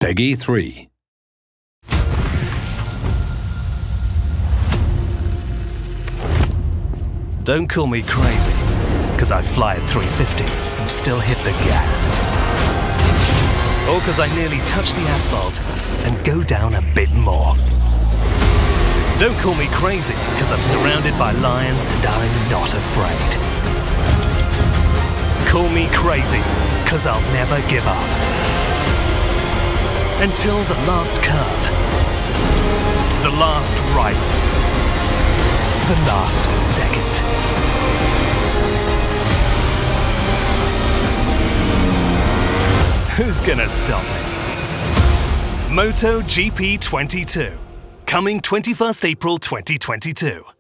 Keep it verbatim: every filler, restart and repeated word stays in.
Peggy three. Don't call me crazy, cause I fly at three fifty and still hit the gas. Or cause I nearly touch the asphalt and go down a bit more. Don't call me crazy, cause I'm surrounded by lions and I'm not afraid. Call me crazy, cause I'll never give up. Until the last curve, the last rival, the last second. Who's gonna stop me? MotoGP twenty-two, coming twenty-first April twenty twenty-two.